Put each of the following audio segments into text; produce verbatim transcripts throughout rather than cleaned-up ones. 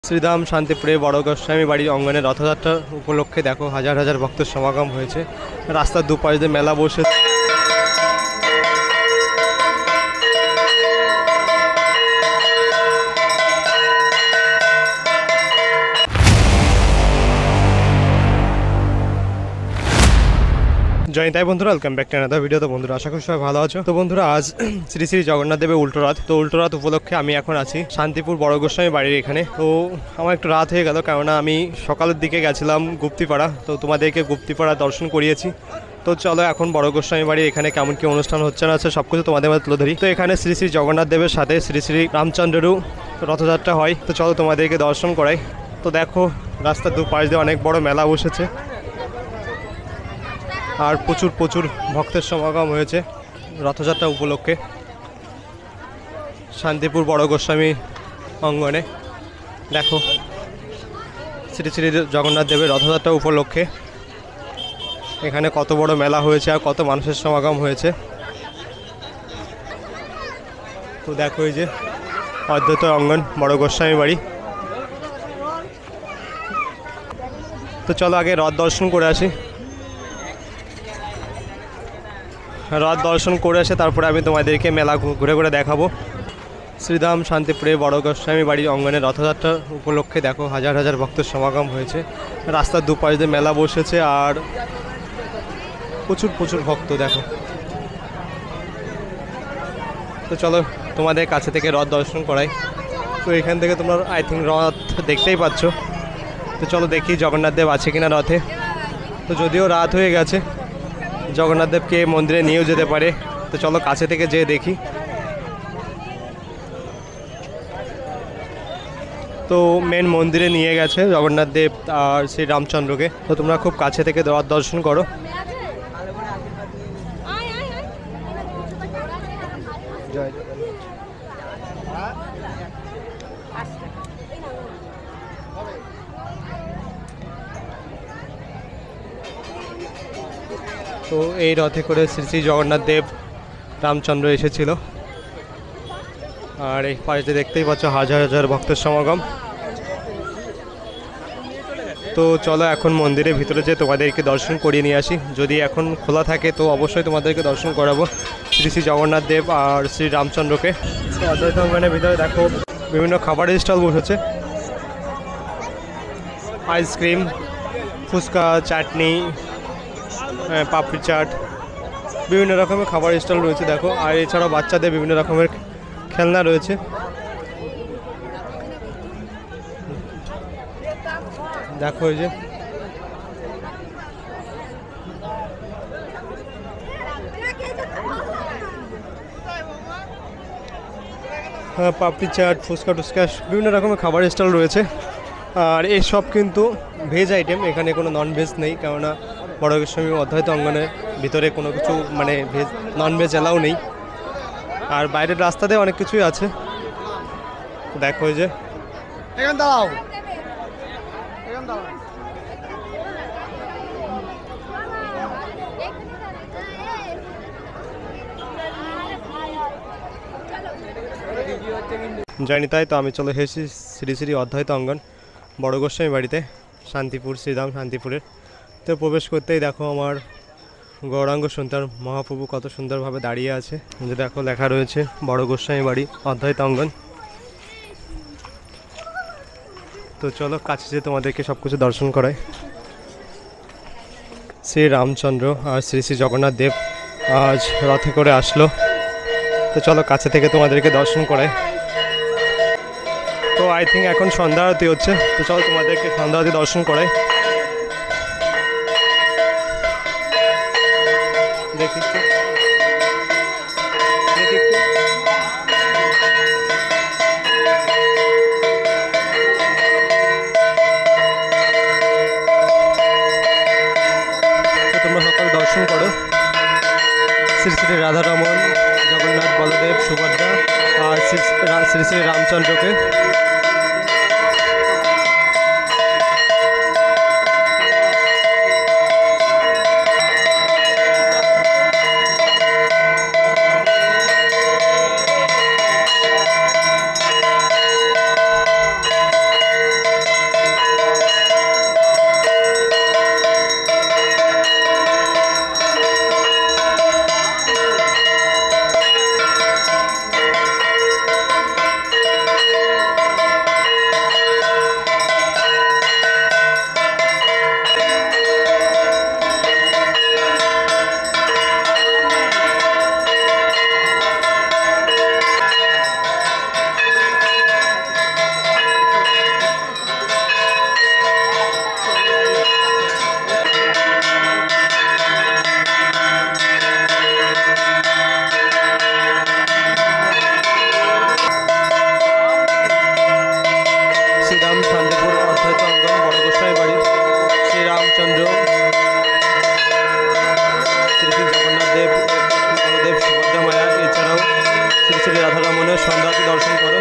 শ্রীধাম শান্তিপুরে বড় গোস্বামী বাড়ির অঙ্গনে রথযাত্রা উপলক্ষে দেখো হাজার হাজার ভক্তের সমাগম হয়েছে। রাস্তার দুপাশ দিয়ে মেলা বসে। জয় তাই বন্ধুরা, welcome back to another video. তো বন্ধুরা আশা করি সবাই ভালো আছো। তো বন্ধুরা আজ শ্রী শ্রী জগন্নাথ দেবের উল্টো রথ। তো উল্টো রথ উপলক্ষে আমি এখন আছি শান্তিপুর বড় গোস্বামী বাড়ির এখানে। তো আমার একটু রাত হয়ে গেল, কেননা আমি সকালের দিকে গেছিলাম গুপ্তিপাড়া। তো তোমাদেরকে গুপ্তিপাড়া দর্শন করিয়েছি। তো চলো এখন বড় গোস্বামী বাড়ির এখানে কেমন কি অনুষ্ঠান হচ্ছে না আছে সব কিছু তোমাদের মধ্যে তুলে ধরি। তো এখানে শ্রী শ্রী জগন্নাথ দেবের সাথে শ্রী শ্রী রামচন্দ্রেরও রথযাত্রা হয়। তো চলো তোমাদেরকে দর্শন করাই। তো দেখো রাস্তার দুপাশ দিয়ে অনেক বড় মেলা বসেছে আর প্রচুর প্রচুর ভক্তের সমাগম হয়েছে রথযাত্রা উপলক্ষে শান্তিপুর বড় গোস্বামী অঙ্গনে। দেখো শ্রী শ্রী জগন্নাথ দেবের রথযাত্রা উপলক্ষে এখানে কত বড় মেলা হয়েছে আর কত মানুষের সমাগম হয়েছে। তো দেখো এই যে অদ্বৈত অঙ্গন বড় গোস্বামী বাড়ি। তো চলো আগে রথ দর্শন করে আসি। রথ দর্শন করে এসে তারপরে আমি তোমাদেরকে মেলা ঘুরে ঘুরে দেখাবো। শ্রীধাম শান্তিপুরে বড় গোস্বামী বাড়ির অঙ্গনে রথযাত্রা উপলক্ষে দেখো হাজার হাজার ভক্তের সমাগম হয়েছে। রাস্তার দুপাশ দিয়ে মেলা বসেছে আর প্রচুর প্রচুর ভক্ত দেখো। তো চলো তোমাদের কাছে থেকে রথ দর্শন করাই। তো এখান থেকে তোমরা আই থিঙ্ক রথ দেখতেই পাচ্ছ। তো চলো দেখি জগন্নাথ দেব আছে কিনা রথে। তো যদিও রাত হয়ে গেছে, জগন্নাথ দেবকে মন্দিরে নিয়েও যেতে পারে। তো চলো কাছে থেকে যেয়ে দেখি। তো মেন মন্দিরে নিয়ে গেছে জগন্নাথ দেব আর শ্রী রামচন্দ্রকে। তো তোমরা খুব কাছে থেকে রথ দর্শন করো। জয় তো এই রথে করে শ্রী শ্রী জগন্নাথ দেব রামচন্দ্র এসেছিল। আর এই পাশে দেখতেই পাচ্ছ হাজার হাজার ভক্তের সমাগম। তো চলো এখন মন্দিরের ভিতরে যে তোমাদেরকে দর্শন করিয়ে নিয়ে আসি। যদি এখন খোলা থাকে তো অবশ্যই তোমাদেরকে দর্শন করাবো শ্রী শ্রী জগন্নাথ দেব আর শ্রী রামচন্দ্রকে। অদ্বৈত অঙ্গনের ভিতরে দেখো বিভিন্ন খাবারের স্টল বসেছে। আইসক্রিম, ফুচকা, চাটনি, পাপড়ি চাট, বিভিন্ন রকমের খাবার স্টল রয়েছে দেখো। আর এছাড়াও বাচ্চাদের বিভিন্ন রকমের খেলনা রয়েছে। দেখো এই যে হ্যাঁ পাপড়ি চাট, ফুচকা টুচকা বিভিন্ন রকমের খাবার স্টল রয়েছে। আর এইসব কিন্তু ভেজ আইটেম, এখানে কোনো নন ভেজ নেই, কেননা বড় গোস্বামী অদ্বৈত অঙ্গনের ভিতরে কোনো কিছু মানে ভেজ নন ভেজ এলাও নেই। আর বাইরের রাস্তাতে অনেক কিছুই আছে। দেখো এই যে এখানে দাঁড়াও এখানে দাঁড়াও। জানি তাই তো আমি চলে এসেছি শ্রী শ্রী অদ্বৈত অঙ্গন বড় গোস্বামী বাড়িতে শান্তিপুর শ্রীধাম শান্তিপুরের। তো প্রবেশ করতেই দেখো আমার গৌরাঙ্গ সন্তান মহাপ্রভু কত সুন্দরভাবে দাঁড়িয়ে আছে। যে দেখো লেখা রয়েছে বড় গোস্বামী বাড়ি অদ্বৈত অঙ্গন। তো চলো কাছে যে তোমাদেরকে সব কিছু দর্শন করাই। শ্রী রামচন্দ্র আর শ্রী শ্রী জগন্নাথ দেব আজ রথে করে আসলো। তো চলো কাছে থেকে তোমাদেরকে দর্শন করাই। তো আই থিঙ্ক এখন সন্ধ্যা আরতি হচ্ছে। তো চলো তোমাদেরকে সন্ধ্যা আরতি দর্শন করাই। দেখি দেখি তোমরা সকাল দর্শন করো শ্রী শ্রী রাধারমন, জগন্নাথ, বলদেব, সুভদ্রা আর শ্রী শ্রী রামচন্দ্রকে। শান্তিপুর অর্থায়িত অঙ্গন বড় গোসাই বাড়ির শ্রীরামচন্দ্র শ্রী শ্রী জগন্নাথ দেব বলদেব সুভদ্রা মায়া এছাড়াও শ্রী শ্রী রাধারমণের সন্ধ্যাতে দর্শন করো।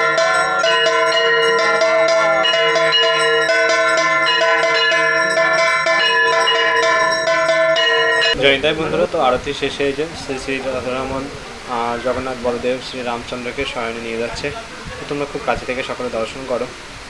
জয়িতাই বন্ধুরা, তো আরতি শেষে যে শ্রী শ্রী রাধারমণ জগন্নাথ বলদেব শ্রী রামচন্দ্রকে শয়নে নিয়ে যাচ্ছে। তো তোমরা খুব কাছে থেকে সকলে দর্শন করো।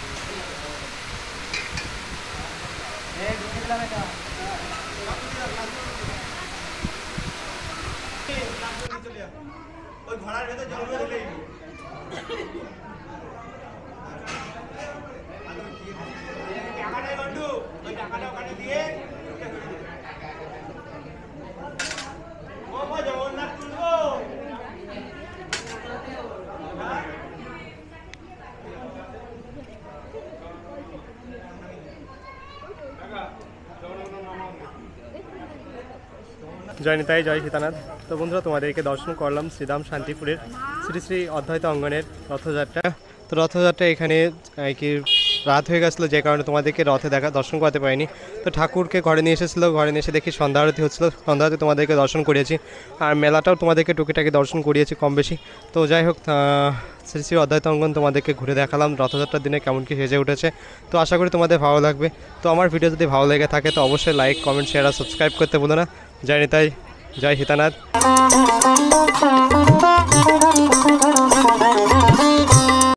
জয় নিতাই, জয় সীতানাথ। তো বন্ধুরা, তোমাদেরকে দর্শন করলাম শ্রীধাম শান্তিপুরের শ্রী শ্রী অদ্বৈত অঙ্গনের রথযাত্রা। তো রথযাত্রা এখানে কি রাত হয়ে গেছিলো, যে কারণে তোমাদেরকে রথে দেখা দর্শন করতে পারিনি। তো ঠাকুরকে ঘরে নিয়ে এসেছিলো, ঘরে নিয়ে এসে দেখি সন্ধ্যা আরতি হচ্ছিলো, সন্ধ্যা আরতি তোমাদেরকে দর্শন করিয়েছি। আর মেলাটাও তোমাদেরকে টুকিটাকি দর্শন করিয়েছি কম বেশি। তো যাই হোক, শ্রী শ্রী অদ্বৈত অঙ্গন তোমাদেরকে ঘুরে দেখালাম রথযাত্রার দিনে কেমন কি সেজে উঠেছে। তো আশা করি তোমাদের ভালো লাগবে। তো আমার ভিডিও যদি ভালো লেগে থাকে তো অবশ্যই লাইক, কমেন্ট, শেয়ার আর সাবস্ক্রাইব করতে ভুলো না। জয় নিতাই, জয় সীতানাথ।